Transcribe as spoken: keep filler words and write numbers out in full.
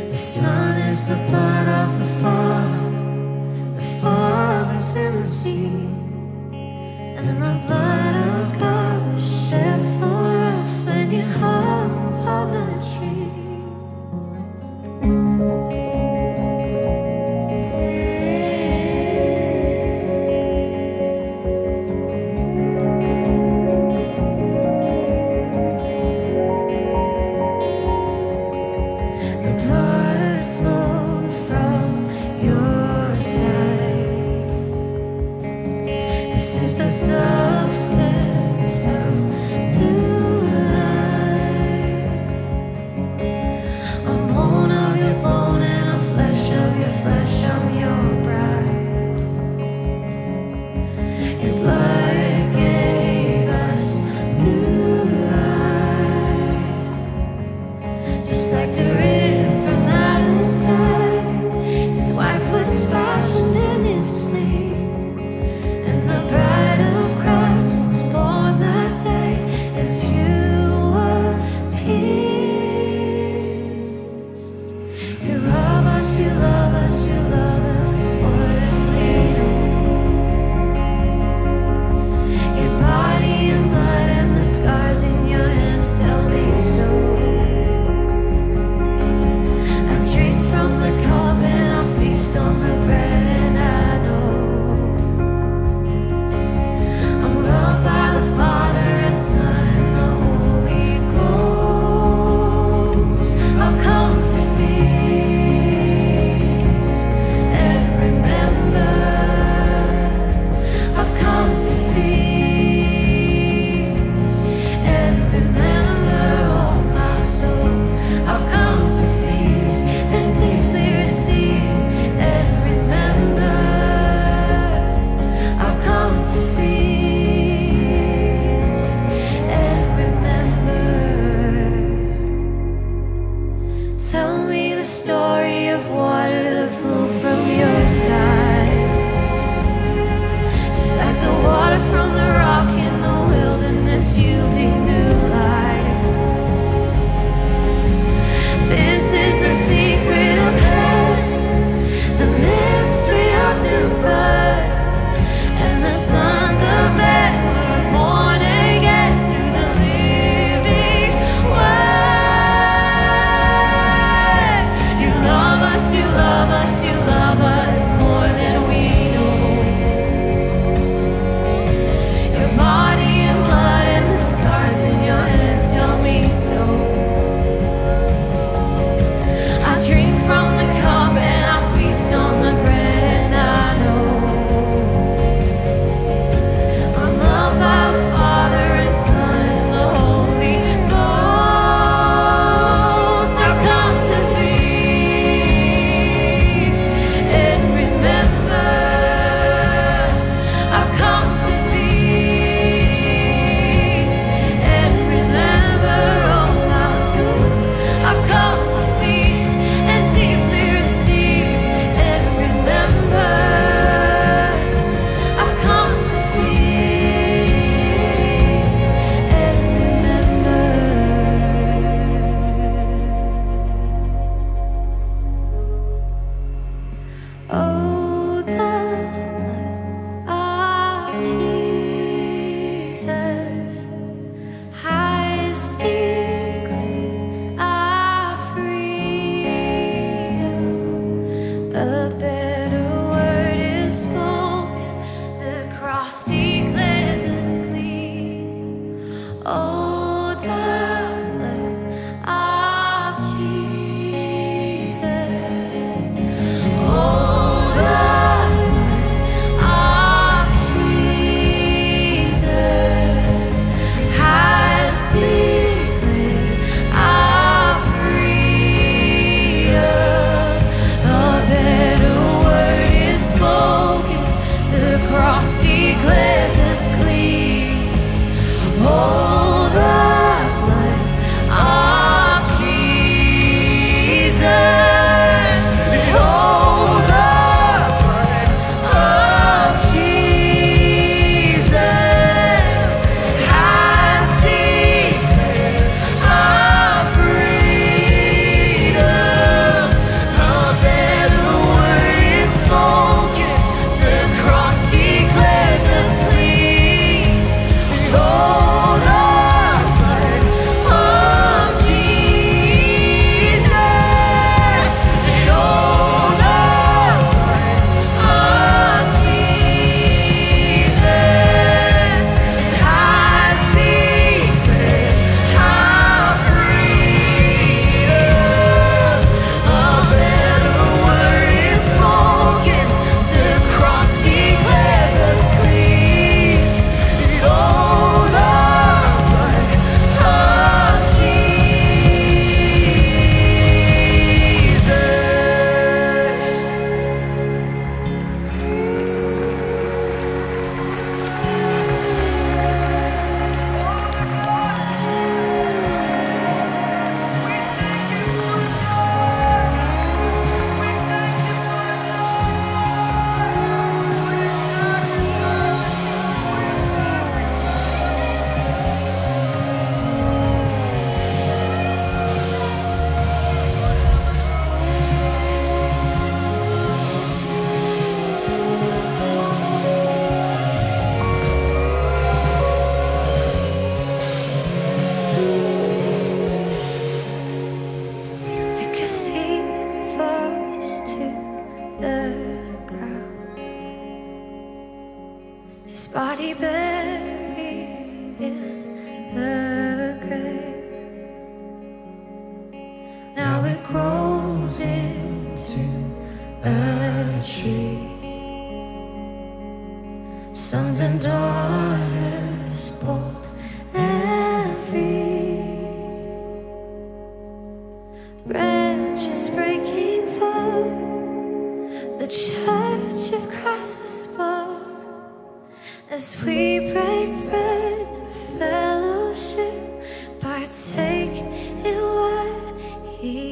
The Son is the blood of the Father, the Father's in the seed, and the blood of God was shed for us when you hung upon that tree. The blood flowed from your side. This is the substance of new life. I'm bone of your bone and I'm flesh of your flesh. I'm your bride. Your blood gave us new life, just like the rib from Adam's side. His wife was fashioned in his sleep, and the bride of Christ was born that day as you were peace. You love us, you love us, you love us more than we know. Your body and blood and the scars in your hands tell me so. I drink from the cup and I feast on the bread, and I know I'm loved by the Father and Son and the Holy Ghost. I've come to feast and remember. I've come to feast and remember, oh my soul. I've come to feast and deeply receive and remember. I've come to feast and remember. Tell me the story of water that flowed from your side, just like the water from the rock in the wilderness, yielding new life. This is the secret of heaven, the mystery of new birth, and the sons of men were born again through the living word. grows into a tree. Sons and daughters, bold and free. Branches breaking forth, the Church of Christ was born. As we break bread in fellowship, partake in what He